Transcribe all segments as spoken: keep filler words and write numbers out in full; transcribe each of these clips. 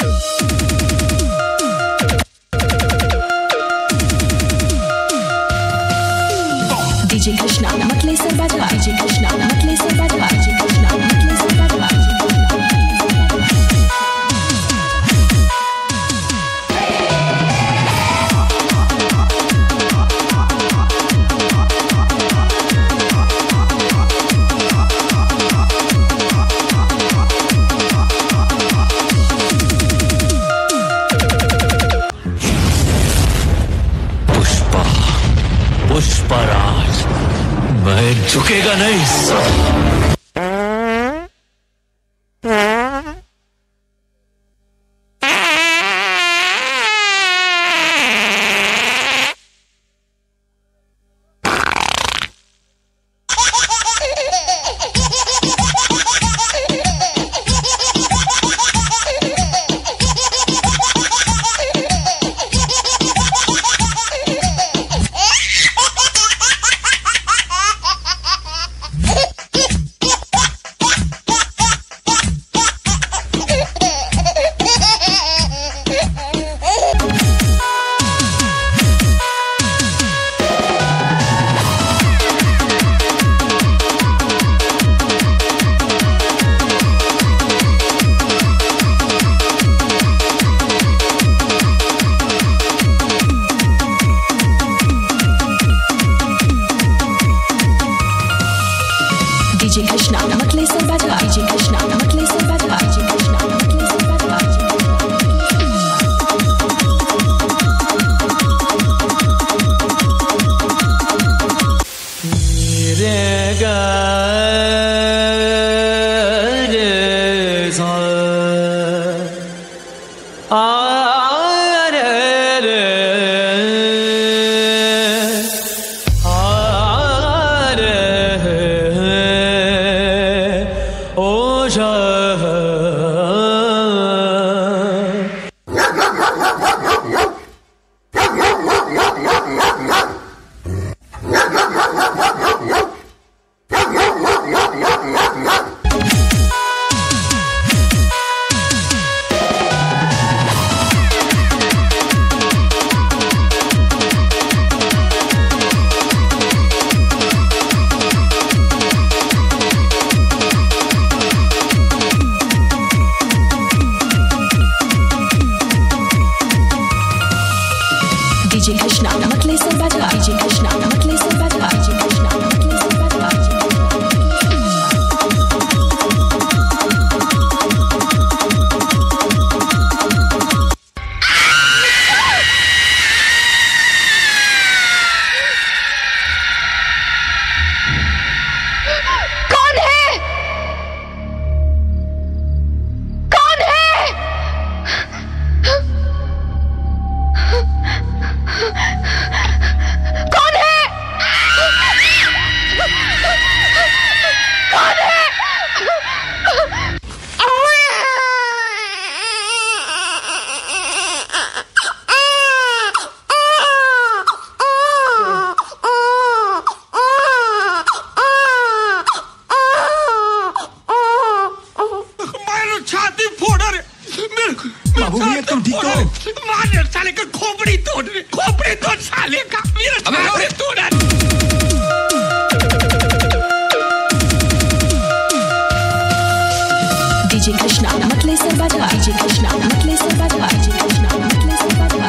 DJ Krishna मतले से बजवा DJ Krishna मतले से बजवा डीजे कृष्णा मतले से बजवा पुष्पराज, मैं झुकेगा नहीं। डीजे कृष्णा मतले से बजवा डीजे कृष्णा मतले से बजवा डीजे कृष्णा मतले से बजवा मेरे गे सा आ रे रे आ रे डीजे कृष्णा मतले से बजवा डीजे कृष्णा मतले से बजवा डीजे कृष्णा मतले से बजवा कौन है कौन है कौन है कौन है मारो छाती फोड़ रे बाबू भैया तुम ठीक हो? मार साले का खोपड़ी तोड़ रे खोपड़ी तोड़ साले का मेरा छाती तोड़ रे। डीजे कृष्णा मतले से बजवा डीजे कृष्णा मतले से बजवा डीजे कृष्णा मतले से बजवा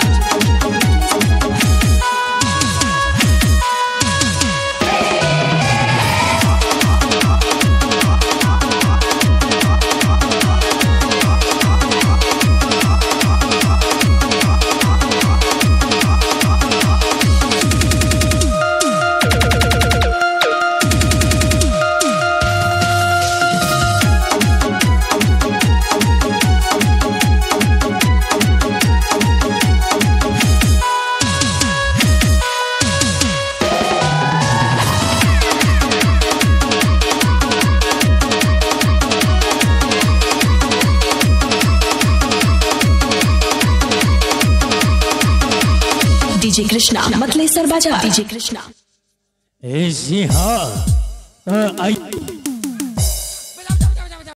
डीजे कृष्णा मतले सर बजा डीजे कृष्णा जी हाँ आई